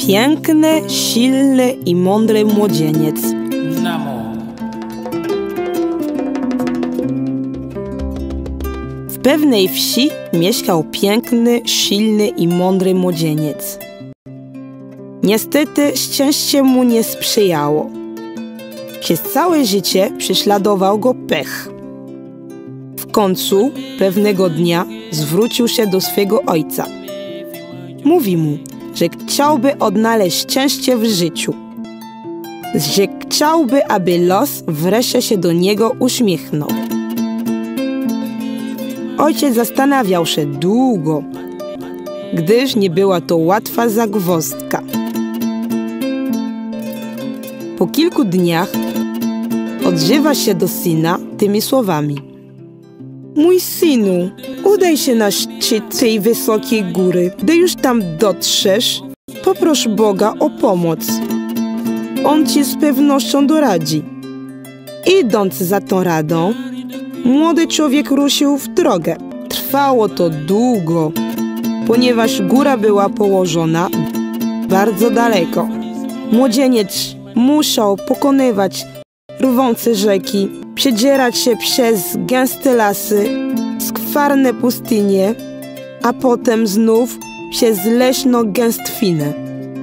Piękny, silny i mądry młodzieniec. W pewnej wsi mieszkał piękny, silny i mądry młodzieniec. Niestety szczęście mu nie sprzyjało. Przez całe życie prześladował go pech. W końcu pewnego dnia zwrócił się do swego ojca. Mówi mu, że chciałby odnaleźć szczęście w życiu. Że chciałby, aby los wreszcie się do niego uśmiechnął. Ojciec zastanawiał się długo, gdyż nie była to łatwa zagwozdka. Po kilku dniach odzywa się do syna tymi słowami. Mój synu, udaj się na szczyt tej wysokiej góry. Gdy już tam dotrzesz, poproś Boga o pomoc. On ci z pewnością doradzi. Idąc za tą radą, młody człowiek ruszył w drogę. Trwało to długo, ponieważ góra była położona bardzo daleko. Młodzieniec musiał pokonywać rwące rzeki, przedzierać się przez gęste lasy, skwarne pustynie, a potem znów przez leśno-gęstwinę.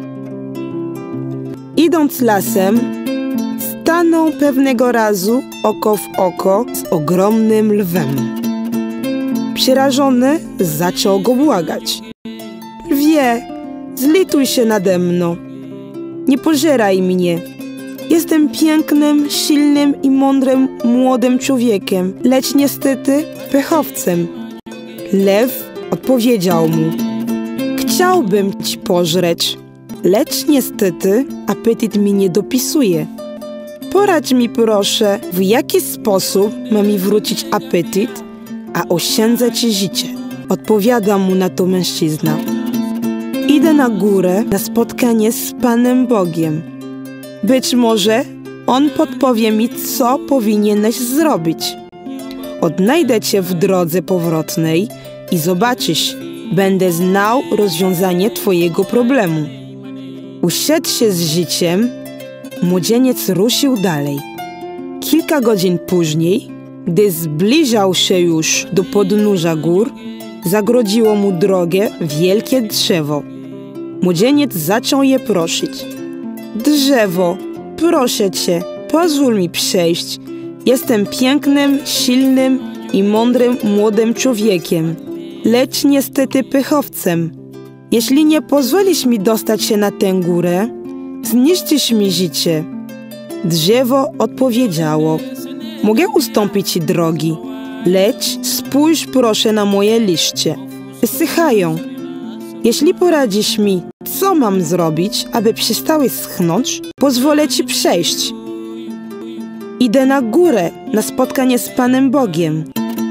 Idąc lasem, stanął pewnego razu oko w oko z ogromnym lwem. Przerażony zaczął go błagać. Lwie, zlituj się nade mną. Nie pożeraj mnie. Jestem pięknym, silnym i mądrym młodym człowiekiem, lecz niestety pechowcem. Lew odpowiedział mu. Chciałbym ci pożreć, lecz niestety apetyt mi nie dopisuje. Poradź mi proszę, w jaki sposób ma mi wrócić apetyt, a oszczędzać życie. Odpowiada mu na to mężczyzna. Idę na górę na spotkanie z Panem Bogiem. Być może On podpowie mi, co powinieneś zrobić. Odnajdę cię w drodze powrotnej i zobaczysz, będę znał rozwiązanie twojego problemu. Uszedł się z życiem, młodzieniec ruszył dalej. Kilka godzin później, gdy zbliżał się już do podnóża gór, zagrodziło mu drogę wielkie drzewo. Młodzieniec zaczął je prosić. Drzewo, proszę cię, pozwól mi przejść. Jestem pięknym, silnym i mądrym młodym człowiekiem, lecz niestety pechowcem. Jeśli nie pozwolisz mi dostać się na tę górę, zniszczysz mi życie. Drzewo odpowiedziało. Mogę ustąpić ci drogi, lecz spójrz proszę na moje liście. Wysychają. Jeśli poradzisz mi, co mam zrobić, aby przestały schnąć, pozwolę ci przejść. Idę na górę, na spotkanie z Panem Bogiem.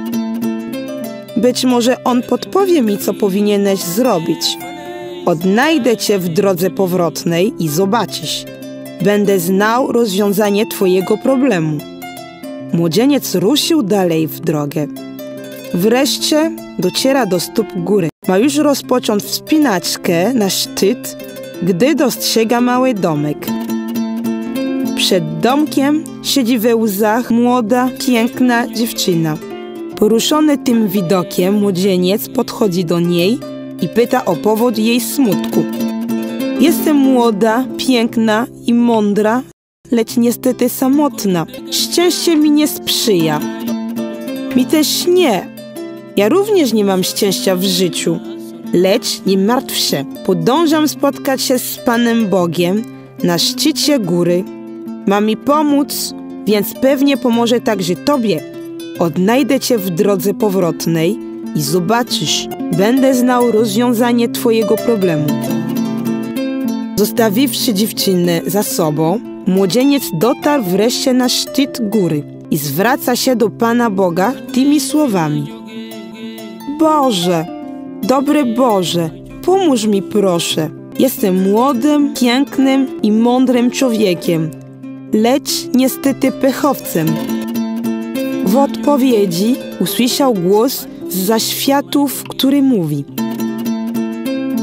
Być może On podpowie mi, co powinieneś zrobić. Odnajdę cię w drodze powrotnej i zobaczysz. Będę znał rozwiązanie twojego problemu. Młodzieniec ruszył dalej w drogę. Wreszcie dociera do stóp góry. Ma już rozpocząć wspinaczkę na szczyt, gdy dostrzega mały domek. Przed domkiem siedzi we łzach młoda, piękna dziewczyna. Poruszony tym widokiem, młodzieniec podchodzi do niej i pyta o powód jej smutku. Jestem młoda, piękna i mądra, lecz niestety samotna. Szczęście mi nie sprzyja. Mi też nie. Ja również nie mam szczęścia w życiu. Lecz nie martw się. Podążam spotkać się z Panem Bogiem na szczycie góry. Ma mi pomóc, więc pewnie pomoże także tobie. Odnajdę cię w drodze powrotnej i zobaczysz, będę znał rozwiązanie twojego problemu. Zostawiwszy dziewczynę za sobą, młodzieniec dotarł wreszcie na szczyt góry i zwraca się do Pana Boga tymi słowami. Boże, dobry Boże, pomóż mi proszę. Jestem młodym, pięknym i mądrym człowiekiem, lecz niestety pechowcem. W odpowiedzi usłyszał głos zza światów, który mówi.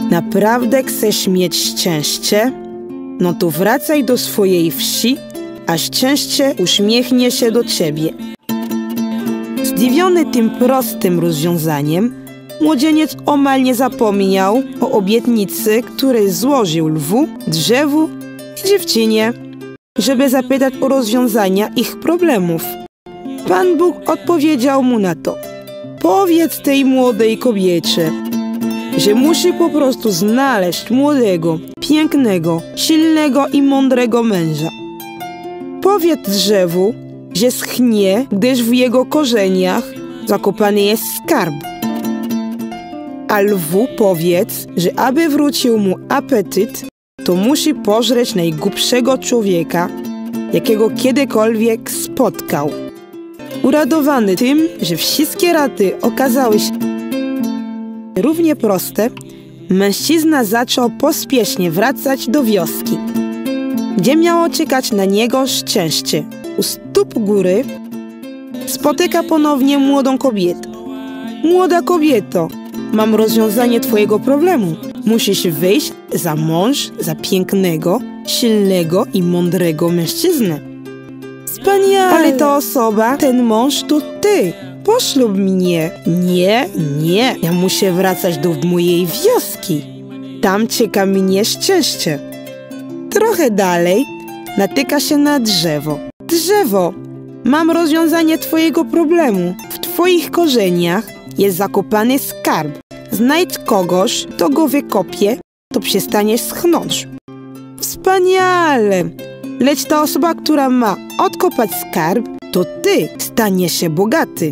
Naprawdę chcesz mieć szczęście? No to wracaj do swojej wsi, a szczęście uśmiechnie się do ciebie. Zdziwiony tym prostym rozwiązaniem, młodzieniec omal nie zapomniał o obietnicy, której złożył lwu, drzewu i dziewczynie, żeby zapytać o rozwiązania ich problemów. Pan Bóg odpowiedział mu na to: powiedz tej młodej kobiecie, że musi po prostu znaleźć młodego, pięknego, silnego i mądrego męża. Powiedz drzewu, że schnie, gdyż w jego korzeniach zakopany jest skarb. A lwu powiedz, że aby wrócił mu apetyt, to musi pożreć najgłupszego człowieka, jakiego kiedykolwiek spotkał. Uradowany tym, że wszystkie rady okazały się równie proste, mężczyzna zaczął pospiesznie wracać do wioski, gdzie miało czekać na niego szczęście. U stóp góry spotyka ponownie młodą kobietę. Młoda kobieto, mam rozwiązanie twojego problemu. Musisz wyjść za mąż, za pięknego, silnego i mądrego mężczyznę. Wspaniale! Ale ta osoba, ten mąż to ty. Poślub mnie. Nie. Ja muszę wracać do mojej wioski. Tam czeka mnie szczęście. Trochę dalej natyka się na drzewo. Drzewo, mam rozwiązanie twojego problemu. W twoich korzeniach jest zakopany skarb. Znajdź kogoś, kto go wykopie, to przestaniesz schnąć. Wspaniale! Lecz ta osoba, która ma odkopać skarb, to ty staniesz się bogaty.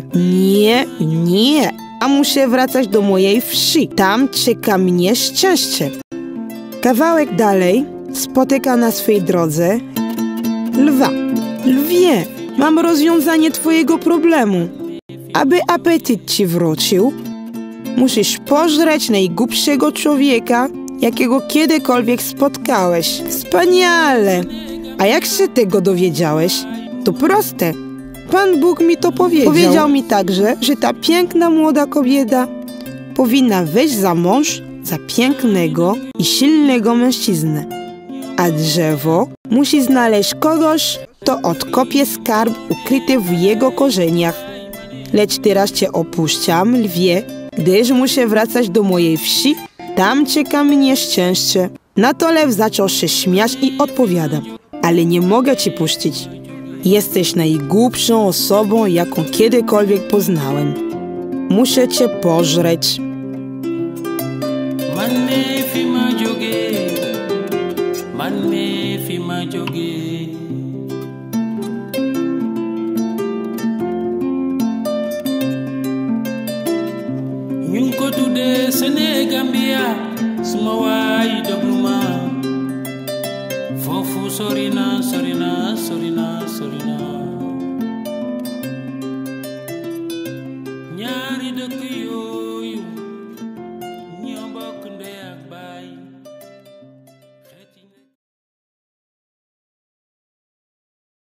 Nie. A muszę wracać do mojej wsi. Tam czeka mnie szczęście. Kawałek dalej spotyka na swej drodze lwa. Lwie, mam rozwiązanie twojego problemu. Aby apetyt ci wrócił, musisz pożreć najgłupszego człowieka, jakiego kiedykolwiek spotkałeś. Wspaniale! A jak się tego dowiedziałeś? To proste. Pan Bóg mi to powiedział. Powiedział mi także, że ta piękna młoda kobieta powinna wyjść za mąż za pięknego i silnego mężczyznę. A drzewo musi znaleźć kogoś, kto odkopie skarb ukryty w jego korzeniach. Lecz teraz cię opuszczam, lwie, gdyż muszę wracać do mojej wsi. Tam czeka mnie szczęście. Na to lew zaczął się śmiać i odpowiada: ale nie mogę ci puścić. Jesteś najgłupszą osobą, jaką kiedykolwiek poznałem. Muszę cię pożreć. Sorina.